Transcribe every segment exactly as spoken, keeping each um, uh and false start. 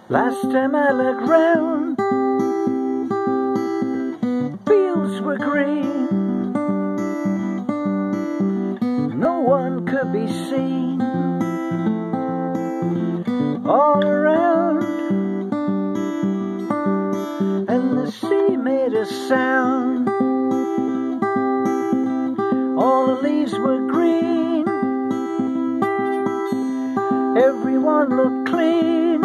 Last time I looked round, fields were green. No one could be seen. All around, and the sea made a sound. All the leaves were green. Everyone looked clean.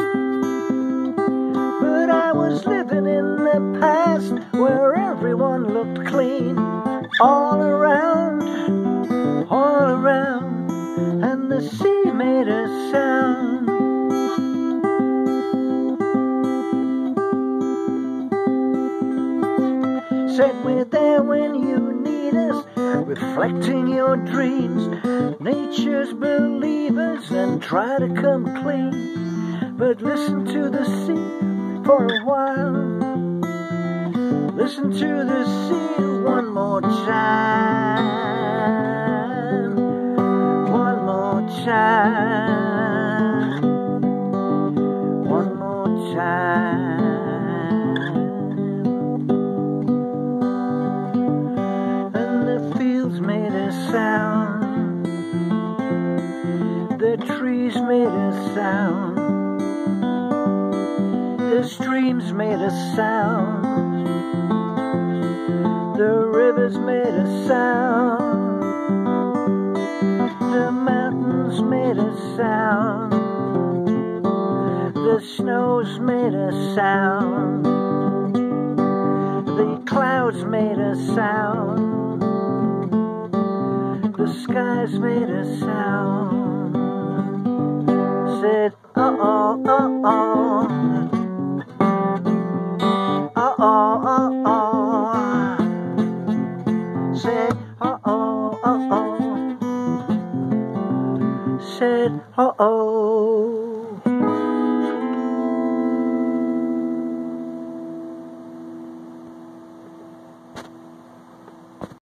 But I was living in the past, where everyone looked clean. All around, all around, and the sea made a sound. Said we're there when you need us, reflecting your dreams. Nature's believers and try to come clean. But listen to the sea for a while. Listen to the sea one more time. One more time. One more time. Made a sound. The trees made a sound. The streams made a sound. The rivers made a sound. The mountains made a sound. The snows made a sound. The clouds made a sound. The skies made a sound. Said, uh-oh, uh-oh. Uh-oh, uh-oh. Said, uh-oh, uh-oh. Said, uh-oh.